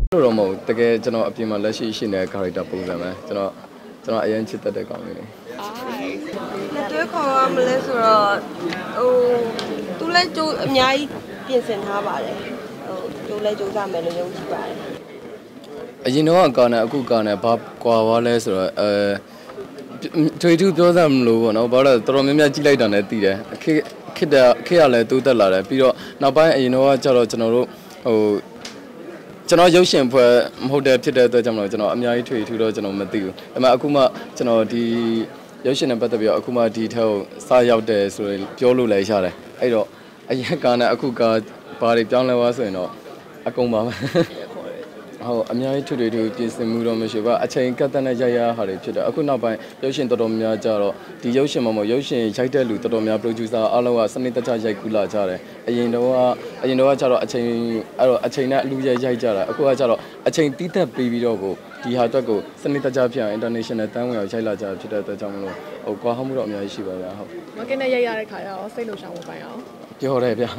လို့တော့မဟုတ်တကယ်ကျွန်တော်အပြင်မှာလက်ရှိရှိနေတဲ့ character ပုံစံပဲကျွန်တော်အရင်ချစ်တတ်တဲ့ကောင်လေးလက်တွဲခေါ်ရမလဲဆိုတော့သူလည်းကြိုးအများကြီးပြင်ဆင်ထားပါတယ်ကြိုးလည်းကြိုးစားမယ်လို့ယုံကြည်ပါတယ်အရင်တော့ကောင်းတယ်အခုကောင်းတယ်ဘာကွာသွားလဲဆိုတော့ထွေထူးပြောစမ်းမလို့ပေါ့နော်ဘာလို့တော်တော်များများကြည့်လိုက်တာနဲ့သိတယ်ခေတ်ရလဲတိုးတက်လာတယ်ပြီးတော့နောက်ပိုင်းအရင်တော့ကျတော့ကျွန်တော်တို့ကျွန်တော်ရုပ်ရှင်ဖွဲ့မဟုတ်တဲ့ဖြစ်တဲ့အတွက်ကြောင့်မလို့ကျွန်တော်အများကြီးထွေထူးတော့ကျွန်တော်မသိဘူးဒါပေမဲ့အခုမှကျွန်တော်ဒီရုပ်ရှင်နဲ့ပတ်သက်ပြီးတော့အခုမှဒီထက်စရောက်တယ်ဆိုရင်ပြောလို့လည်းရတယ်အဲ့တော့အရင်ကနဲ့အခုကဘာတွေပြောင်းလဲသွားဆိုရင်တော့အကုန်ပါပဲဟုတ်အများကြီးထွေပြင်ဆင်မှုတော့မရှိပါအချိန်ကတ်တဲ့ရိုက်ရဟာတွေဖြစ်တယ်အခုနောက်ပိုင်းရုပ်ရှင်တော်တော်များကြတော့ဒီရုပ်ရှင်မှာမဟုတ်ရုပ်ရှင်ရိုက်တဲ့လူတော်တော်များ producer အားလုံးကစနစ်တကျရိုက်ကူးလာကြတယ်အရင်တော့ကျတော့အချိန်အဲ့တော့အချိန်နဲ့အလူရိုက်ကြတာအခုကကျတော့အချိန်တီးသက်ပြီးတော့ကိုဒီဟာအတွက်ကိုစနစ်တကျဖြစ်အောင် international တန်းဝင်အောင်ရိုက်လာကြဖြစ်တဲ့အတွက်ကြောင့်မလို့ကွာဟမှုတော့အများကြီးရှိပါဗျာဟုတ်မကင်းနဲ့ရိုက်ရတဲ့ခါကျတော့စိတ်လှုပ်ရှားမှုပိုင်းအောင်ပြောတယ်ဗျာ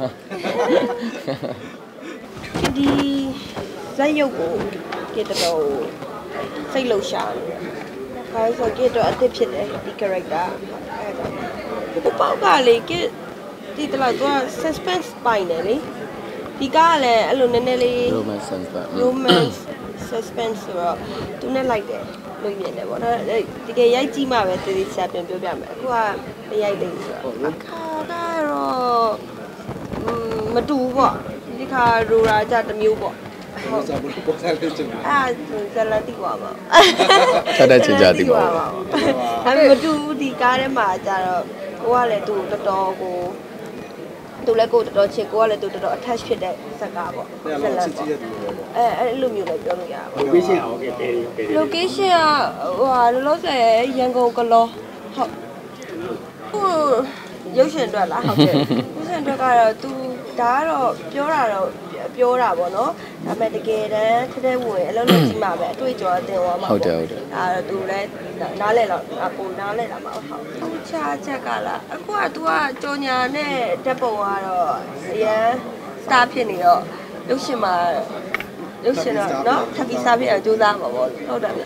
ဒီဇက်ရုပ်ကိုကေတော်စိတ်လှုပ်ရှားတယ်။ဘာလို့ဆိုကေတော်အသစ်ဖြစ်တယ်ဒီ character အဲ့ဒါ။ပေါက်ကလေကေဒီတလားတော့ suspense ပိုင်းတယ်လေ။ဒီကားကလည်းအဲ့လိုနည်းနည်းလေး romance suspense ဆိုတော့သူနဲ့လိုက်တယ်လို့မြင်တယ်ပေါ့နော်။တကယ်ရိုက်ကြည့်မှပဲသေချာပြန်ပြောပြမယ်။အခုကမရိုက်သေးဘူးဆိုတော့အခါကတော့မတူဘူးပေါ့။ဒီခါရူရာကြတစ်မျိုးပေါ့။ဟုတ်စားဘူးပေါ်စားလို့ကျမဇလတိကွာပါဆက်တဲ့ချင်ကြတိပါဒါပေမဲ့မတူဘူးဒီကားထဲမှာကျတော့ကိုကလည်းသူ့တော်တော်ကိုသူလည်းကိုတော်တော်ချစ်ကိုကလည်းသူတော်တော် attach ဖြစ်တဲ့ဇက်ကားပေါ့ဇက်လက်ပေါ့အဲ့လိုမျိုးလည်းပြောလို့ရပါဘူး location အောင်ကဲတယ် location ကလောလောဆယ်ရန်ကုန်ကလောဟုတ်ဟိုရုပ်ရှင်အတွက်လားဟုတ်ကဲ့ရုပ်ရှင်အတွက်ကတော့သူဒါကတော့ပြောတာပေါ့နော်ဒါပေမဲ့တကယ်တမ်းထဲဝင်အလုံးလုံးကြီးမှာပဲအတွေ့အကြုံအသင်သွားမှာဟုတ်တယ်သူလည်းနားလဲတော့ကိုနားလဲတာမှာဟုတ်သူချာချက်ကလားအခုက तू ကကြော်ညာနဲ့တက်ပုံကတော့အရန်စတာဖြစ်နေတော့ရုပ်ရှင်တော့နော်ထပ်ပြီးစားပြအောင်ကြိုးစားမှာပေါ့ဟုတ်တယ်ဗျ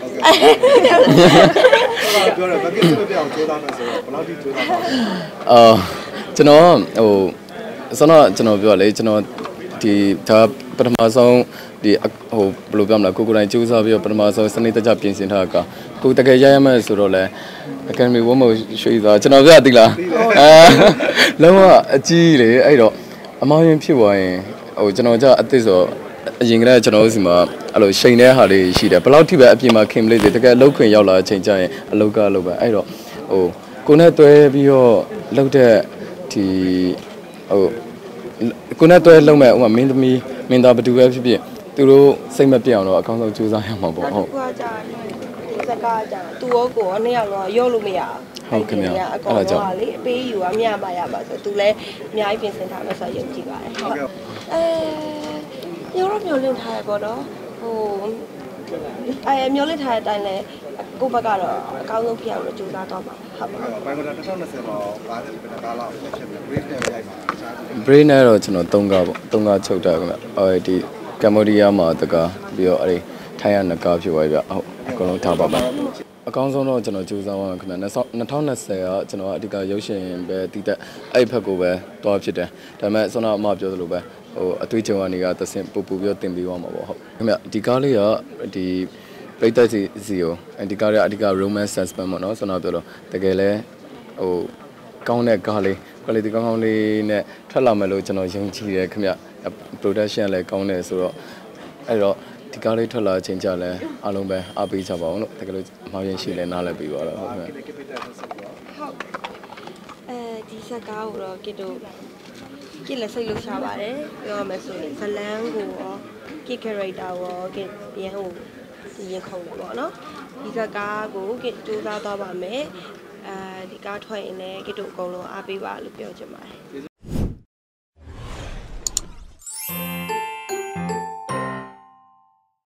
ပြောတယ်ဘာဖြစ်လို့ပြောအောင်ကြိုးစားမယ်ဆိုတော့ဘယ်လောက်ထိကြိုးစားမှာကျွန်တော်ကျွန်တော်ပြောလေကျွန်တော်ဒီဒါပထမဆုံးဒီဘယ်လိုပြောမလဲကိုတိုင်းကြိုးစားပြီးတော့ပထမဆုံးစနစ်တကျပြင်ဆင်ထားတာကိုတကယ်ရရမယ်ဆိုတော့လေ Academy ဝတ်မရွှေသွားကျွန်တော်ပြသိလားလုံးဝအကြီးလေအဲ့တော့အမောင်းရင်ဖြစ်သွားရင်ကျွန်တော်အသစ်ဆိုအရင်ကတည်းကကျွန်တော်တို့စီမှာအဲ့လိုရှိန်တဲ့ဟာလေးရှိတယ်ဘယ်လောက်ထိပဲအပြင်မှာခင်မလေးတွေတကယ်အလုပ်ခွင်ရောက်လာအချိန်ကျရင်အလုပ်ကလုပ်ပဲအဲ့တော့ကိုနဲ့တွဲပြီးတော့လုပ်တဲ့ဒီကိုနဲ့တွဲလုံးမဲ့ဥမာမင်းသမီးမင်းသားဘယ်သူပဲဖြစ်ဖြစ်သူတို့စိတ်မပြတ်အောင်တော့အကောင်းဆုံးကြိုးစားရမှာပေါ့ဟုတ်ကကြာဒီစကားကြာသူရောကိုနှစ်ယောက်တော့ရော့လို့မရဟုတ်ခင်ဗျာအကောင်တော့လေအပေးယူရပါရပါဆိုသူလည်းအများကြီးပြင်ဆင်ထားမယ်ဆိုရုပ်ကြည့်ပါတယ်ဟုတ်မျိုးလင့်ထားရပေါ့နော်မျိုးလင့်ထားတဲ့အတိုင်းလဲကိုဘက်ကတော့အကောင်းဆုံးဖြစ်အောင်လို့ကြိုးစားတော့မှာဟုတ်ပါဘူးဘိုင်က2020မှာဘာဖြစ်ဘယ်ကားလောက်ဖြစ်လဲ brief နဲ့ရိုက်မှာ brief နဲ့တော့ကျွန်တော်3ကားပေါ့3ကားချုပ်တာခင်ဗျဒီကမ္ဘောဒီးယားမှာတကားပြီးတော့ထိုင်းရ2ကားဖြစ်သွားပြီဗျဟုတ်အကုန်လုံးထားပါပါအကောင်းဆုံးတော့ကျွန်တော်ကြိုးစားပါမယ်ခင်ဗျ2020ကကျွန်တော်အဓိကရုပ်ရှင်ပဲတည်တဲ့အဲ့ဖက်ကိုပဲတွားဖြစ်တယ်ဒါပေမဲ့ဆွမ်းအမပြောသလိုပဲအတွေ့အကြုံကနေကသင်ပူပြီးတော့တင်ပြီးသွားမှာပေါ့ဟုတ်ခင်ဗျဒီကားလေးကဒီပရိသတ်စီကိုဒီကားရအဓိက romance suspense ပေါ့နော်ဆွမ်းပြောတော့တကယ်လဲကောင်းတဲ့ကားလေး quality ကောင်းလေးနဲ့ထွက်လာမယ်လို့ကျွန်တော်ယုံကြည်တယ်ခင်ဗျ production လည်းကောင်းတယ်ဆိုတော့အဲ့တော့ဒီကားလေးထွက်လာချိန်ကြလဲအားလုံးပဲအားပေးကြပါအောင်လို့တကယ်လို့အမှားရင်ရှိလဲနားလည်ပြီးပါတော့ဟုတ်ခင်ဗျဟုတ်ဒီစကားကိုတော့ကစ်လည်းစိတ်လှုပ်ရှားပါတယ်ပြောရမယ်ဆိုရင်ဇလန်းကိုရောကစ် character ရောကစ်ပြန်ဒီရင်ခုန်တယ်ပေါ့နော်ဒီစကားကိုကစ်စူးစမ်းသွားပါမယ်ဒီကားထွက်ရင်လည်းကစ်တို့အကုန်လုံးအားပေးပါလို့ပြောချင်ပါတယ်